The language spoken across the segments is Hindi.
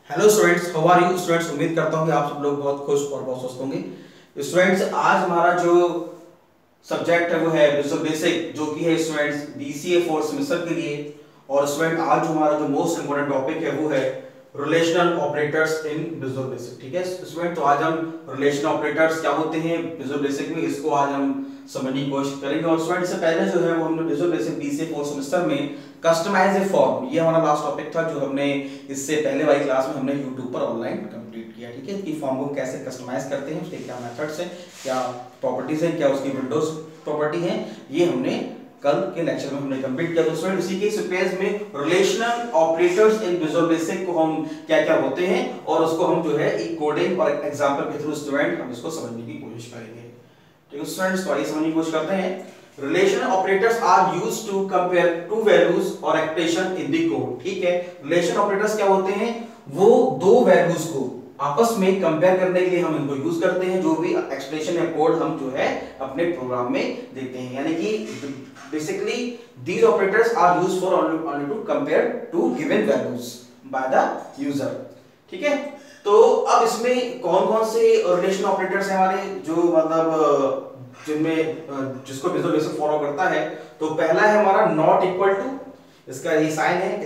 Hello students, how are you students. उम्मीद करता हूँ कि आप सब लोग बहुत खुश और बहुत स्वस्थ होंगे। स्टूडेंट्स, आज हमारा जो सब्जेक्ट है वो है विजुअल बेसिक, जो कि है स्टूडेंट्स बीसीए फोर्थ सेमेस्टर के लिए। और स्टूडेंट आज जो हमारा जो मोस्ट इंपोर्टेंट टॉपिक है वो है relational operators in visual basic. ठीक है स्टूडेंट, तो आज हम रिलेशनल ऑपरेटर्स क्या होते हैं विजुअल बेसिक में, इसको आज हम समझने की कोशिश करेंगे। और स्टूडेंट इससे पहले जो है वो हमने visual basic BCA fourth semester में कस्टमाइज ए फॉर्म, ये हमारा लास्ट टॉपिक था जो हमने इससे पहले वाली क्लास में हमने YouTube पर ऑनलाइन कंप्लीट किया। ठीक है, कि फॉर्म को कैसे कस्टमाइज करते हैं, उसके क्या मेथड्स हैं, क्या प्रॉपर्टीज हैं, क्या उसकी विंडोज प्रॉपर्टी है, ये हमने कल के लेक्चर में हमने कंप्लीट किया। तो स्टूडेंट इसी के पेज में relational operators in visual basic को हम क्या क्या होते हैं और उसको हम जो है एक कोडिंग और एग्जांपल के थ्रू स्टूडेंट हम इसको समझने की कोशिश करेंगे। ठीक है स्टूडेंट्स, तो आइए समझने की कोशिश करते हैं। Relational operators are used to compare two values और एक्सप्रेशन इन द कोड। ठीक है, रिलेशनल ऑपरेटर्स क्या होते हैं, वो दो वैल्यूज को आपस में कंपेयर करने के लिए हम इनको यूज करते हैं, जो भी एक्सप्रेशन या कोड हम जो है अपने प्रोग्राम में देते हैं। यानी कि basically these operators are used for only to compare two given values by the user. ठीक है, तो अब इसमें कौन कौन से रिलेशनल ऑपरेटर्स हैं हमारे, जो मतलब जिनमें जिसको विजुअल बेसिक फॉलो करता है। तो पहला है हमारा नॉट इक्वल टू, इसका ये साइन है,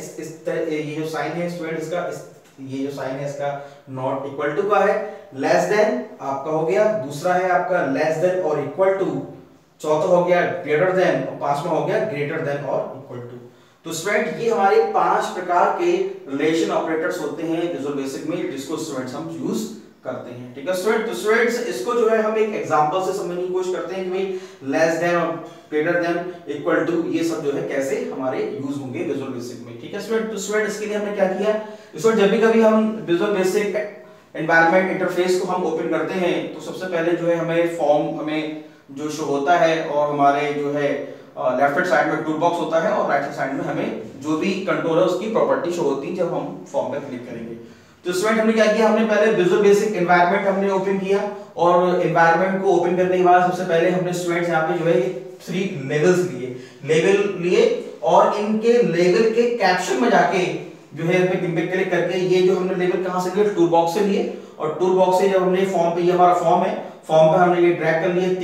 ये जो साइन है स्टूडेंट इसका ये जो साइन है इसका नॉट इक्वल टू का है। लेस देन आपका हो गया, दूसरा है आपका लेस देन और इक्वल टू, चौथा हो गया ग्रेटर देन और पांचवा हो गया ग्रेटर देन और इक्वल टू। तो स्टूडेंट ये हमारे 5 प्रकार के रिलेशन ऑपरेटर्स होते हैं विजुअल बेसिक में, जिसको स्टूडेंट्स हम यूज करते हैं। ठीक है स्टूडेंट, तो स्टूडेंट्स इसको जो है हम एक एग्जांपल से समझने की कोशिश करते हैं कि भाई लेस देन और ग्रेटर देन इक्वल टू ये सब जो है कैसे हमारे यूज होंगे विजुअल बेसिक में। ठीक है स्टूडेंट, तो स्टूडेंट इसके लिए हमने क्या किया, स्टूडेंट जब भी कभी हम विजुअल बेसिक एनवायरनमेंट इंटरफेस को हम ओपन करते हैं तो सबसे पहले जो है हमें फॉर्म हमें जो शो होता है और हमारे जो है लेफ्ट हैंड साइड में टूल बॉक्स होता है और राइट हैंड साइड में हमें जो भी कंट्रोल है उसकी प्रॉपर्टी शो होती है जब हम फॉर्म पे क्लिक करेंगे। तो स्टूडेंट हमने क्या किया, हमने पहले विजुअल बेसिक एनवायरनमेंट हमने ओपन किया और एनवायरनमेंट को ओपन करने के बाद सबसे पहले हमने स्टूडेंट्स यहाँ पे जो है 3 लेवल लिए और इनके लेवल के कैप्शन में जाके जो है पे क्लिक करके ये जो हमने लेवल कहां से लिए, टूल बॉक्स से लिए। और टूल बॉक्स से जब हमने फॉर्म पे, ये हमारा फॉर्म है, फॉर्म पे हमने ये ड्रैग कर लिए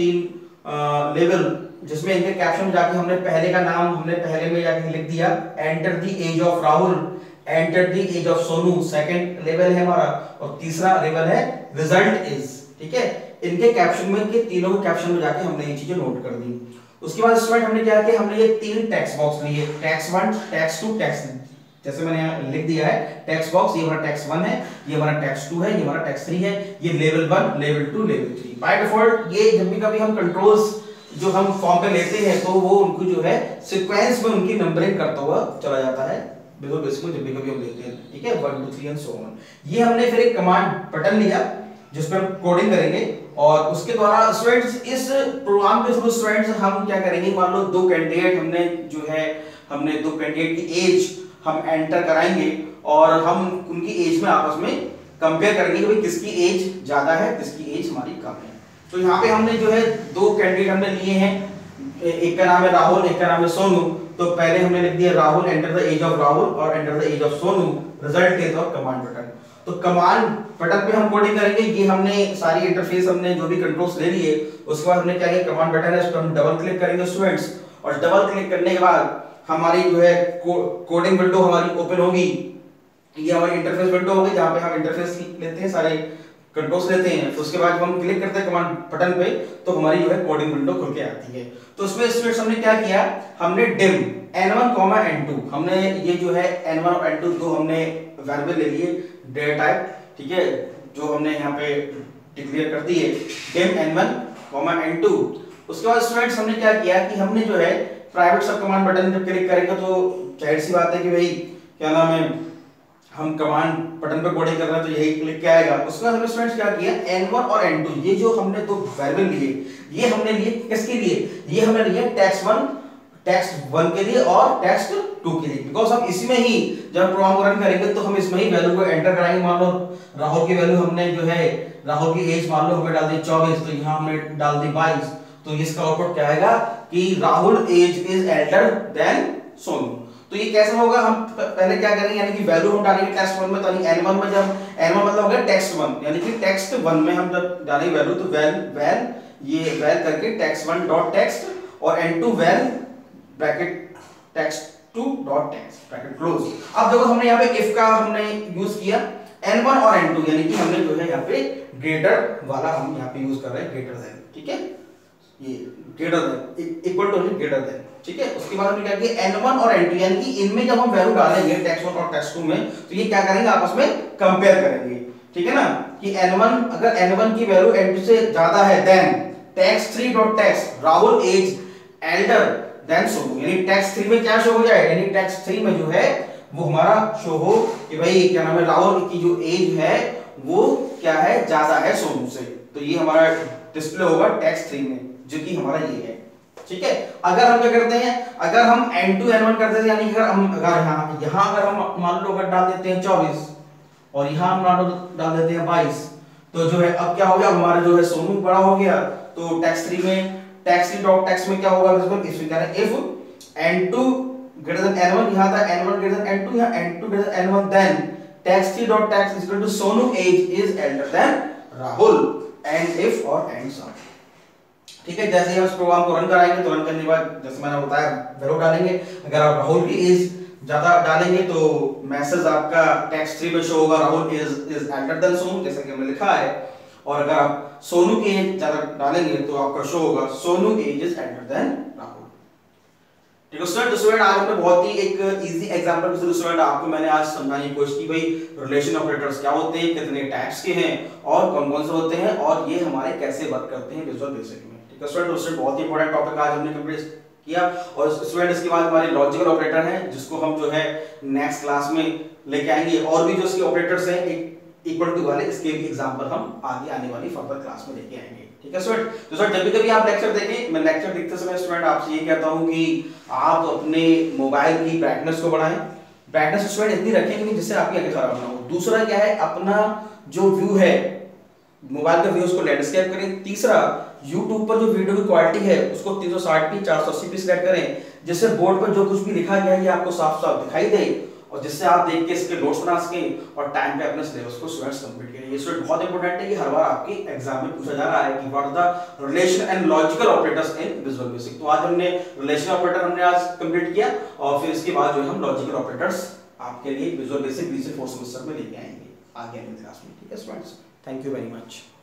3 लेवल, जिसमें इनके कैप्शन में जाके हमने पहले का नाम हमने पहले में जाके लिख दिया enter the age of Rahul, enter the age of Sonu, second level है हमारा, और तीसरा लेवल है रिजल्ट इज। ठीक है, इनके कैप्शन में, के तीनों के कैप्शन में जाके हमने ये चीजें नोट कर दी। उसके बाद स्टूडेंट हमने क्या किया, हमने ये 3 टेक्स्ट बॉक्स लिए, टेक्स्ट 1, टेक्स्ट 2, टेक्स्ट, जैसे मैंने यहाँ लिख दिया है टेक्स्ट बॉक्स, ये हमारा टेक्स्ट 1 है, ये हमारा टेक्स्ट 2 है, ये हमारा टेक्स्ट 3 है, ये level 1, level 2, level 3। By default ये जब भी कभी हम कंट्रोल्स जो हम फॉर्म पे लेते हैं तो वो उनको जो है सीक्वेंस में उनकी नंबरिंग करता हुआ चला जाता है विजुअल बेसिक में जब भी कभी हम लेते हैं। ठीक है, 1 2 3 एंड सो ऑन। ये हमने फिर एक कमांड बटन लिया जिस पर हम कोडिंग करेंगे और उसके द्वारा स्टूडेंट्स इस प्रोग्राम के थ्रू स्टूडेंट्स हम क्या करेंगे, मान लो 2 कैंडिडेट हमने जो है हमने 2 कैंडिडेट की एज हम एंटर कराएंगे और हम उनकी एज में आपस में कंपेयर करेंगे कि भाई किसकी एज ज्यादा है, किसकी एज हमारी कम है। तो यहाँ पे हमने जो है 2 कैंडिडेट हमने लिए हैं, एक का नाम है राहुल, एक का नाम है सोनू। तो पहले हमने लिख दिया Rahul, enter the age of Rahul और enter the age of Sonu, result is और कमांड बटन। तो कमांड बटन पे हम कोडिंग करेंगे, ये हमने सारी इंटरफेस हमने जो भी कंट्रोल्स ले लिए, उसके बाद हमने क्या किया, कमांड बटन है उस पर हम डबल क्लिक करेंगे स्टूडेंट्स, और डबल क्लिक करने के बाद हमारी जो है कोडिंग विंडो हमारी ओपन होगी। ये हमारी इंटरफेस विंडो होगी जहां पे हम इंटरफेस लेते हैं, सारे कंट्रोल्स लेते हैं। तो उसके बाद जब हम क्लिक करते हैं कमांड बटन पे तो हमारी जो है कोडिंग विंडो खुल के आती है। तो उसमें स्टूडेंट्स हमने क्या किया, हमने डिम n1, n2, हमने ये जो है n1 और n2 दो हमने वेरिएबल ले लिए डेटा टाइप। ठीक है, जो हमने यहाँ पे डिक्लेयर कर दी है डिम n1, n2। उसके बाद स्टूडेंट्स हमने क्या किया कि हमने जो है प्राइवेट सब कमांड बटन जब क्लिक करेंगे तो जाहिर सी बात है कि भाई क्या नाम है, हम कमांड बटन पे कोडिंग कर रहे हैं तो यही क्लिक किया आएगा। उसके बाद हमने स्टूडेंट्स क्या किया, n1 और n2 ये जो हमने 2 वेरिएबल लिए, ये हमने लिए किसके लिए, ये हमने लिए टेक्स्ट 1 के लिए और टेक्स्ट 2 के लिए, बिकॉज़ हम इसमें ही जब प्रोग्राम रन करेंगे तो हम इसमें ही वैल्यू को एंटर कराएंगे। मान लो राहुल की वैल्यू हमने जो है, राहुल की एज मान लो हमें डाल दी 24, तो यहाँ हमने डाल दी 22, तो इसका आउटपुट क्या आएगा कि Rahul age is elder than Sonu. तो ये कैसे होगा, हम पहले क्या करेंगे, यानी कि वैल्यू हम डालेंगे टेक्स्ट 1 में, तो n1 में जब n1 मतलब हो गया टेक्स्ट 1, यानी कि टेक्स्ट 1 में हम जब डालेंगे वैल्यू तो वैल ये वैल करके टेक्स्ट 1 डॉट टेक्स्ट और n2 val bracket text 2 dot text bracket close. अब देखो हमने यहाँ पे इफ का हमने यूज किया n1 और n2, यानी कि हमने जो है यहाँ पे ग्रेटर वाला हम यहाँ पे यूज कर रहे हैं, ग्रेटर देन, ठीक है, ये greater than equal to greater than, ठीक है। उसके बाद हमने क्या किया n1 और n2, यानी कि इनमें जब हम वैल्यू डालेंगे टेक्स्ट 1 और टेक्स्ट 2 में, तो ये क्या करेंगे आपस में कंपेयर करेंगे, ठीक है ना, कि n1 अगर n1 की वैल्यू n2 से ज्यादा है than text 3 dot text Rahul age elder than Sonu, यानी टेक्स्ट 3 में क्या शो हो जाए, यानी टेक्स्ट 3 में जो है वो हमारा शो हो कि भाई क्या नाम है, राहुल की जो एज है वो क्या है, ज्यादा है सोनू से, तो ये हमारा डिस्प्ले होगा टेक्स्ट 3 में, जो कि हमारा ये है, ठीक है। अगर हम क्या करते हैं, अगर हम n2 n1 करते थे, यानी अगर यहाँ अगर हम मान लो अगर डाल देते हैं 24 और यहाँ हम मान लो डाल देते हैं 22, तो जो है अब क्या हो गया, हमारा जो है सोनू बड़ा हो गया, तो टेक्स्ट 3 में टेक्स्ट 3 डॉट टेक्स्ट में क्या होगा, इसमें क्या है, if n2 greater than n1, यहाँ था n1 greater than n2, यहाँ n2 greater than n1, then text 3 dot text is equal to Sonu age is elder than Rahul, and if और and some, ठीक है। जैसे ही हम इस प्रोग्राम को रन कराएंगे तो रन करने के बाद जैसे मैंने बताया वैल्यू डालेंगे, अगर आप राहुल की एज ज्यादा डालेंगे तो मैसेज आपका टेक्स्ट 3 में शो होगा Rahul is elder than Sonu, जैसा कि हमने लिखा है, और अगर आप सोनू की एज ज्यादा डालेंगे तो आपका शो होगा Sonu age is elder than Rahul, ठीक है। स्टूडेंट आज हमने बहुत ही एक इजी एग्जांपल के थ्रू स्टूडेंट आपको मैंने आज समझाने की कोशिश की भाई रिलेशन ऑपरेटर्स क्या होते हैं, कितने टाइप्स के हैं और कौन-कौन से होते हैं और ये हमारे कैसे वर्क करते हैं विजुअल बेसिक में, ठीक है। स्टूडेंट बहुत ही इंपॉर्टेंट टॉपिक आज हमने कंप्लीट किया, और स्टूडेंट इसके बाद हमारे लॉजिकल ऑपरेटर हैं जिसको हम जो है नेक्स्ट क्लास में लेके आएंगे, और भी जो इसके ऑपरेटर्स हैं इक्वल टू वाले, इसके भी एग्जांपल हम आगे आने वाली फर्दर क्लास में लेके आएंगे, ठीक है स्टूडेंट। तो स्टूडेंट जब भी कभी आप लेक्चर देखें, मैं लेक्चर देखते समय स्टूडेंट आपसे ये कहता हूं कि आप अपने मोबाइल की ब्राइटनेस को बढ़ाएं, ब्राइटनेस स्टूडेंट इतनी रखें कि जिससे आपकी आंखें खराब ना हो। दूसरा क्या है, अपना जो व्यू है मोबाइल का व्यू उसको लैंडस्केप करें। तीसरा YouTube पर जो वीडियो की क्वालिटी है उसको 360p 480p सेट करें, जिससे बोर्ड पर जो कुछ भी लिखा गया है ये आपको साफ साफ दिखाई दे, और जिससे आप देख के इसके नोट्स बना सकें और टाइम पे अपने सिलेबस को स्टूडेंट्स कंप्लीट करें। ये स्टूडेंट बहुत इंपॉर्टेंट है, ये हर बार आपके एग्जाम में पूछा जा रहा है कि what are the relation and logical operators in visual basic. तो आज हमने रिलेशन ऑपरेटर हमने आज कंप्लीट किया, और फिर इसके बाद जो है हम लॉजिकल ऑपरेटर्स आपके लिए विजुअल बेसिक 3 से 4 सेमेस्टर में लेके आएंगे आगे आने क्लास में, ठीक है students. Thank you very much.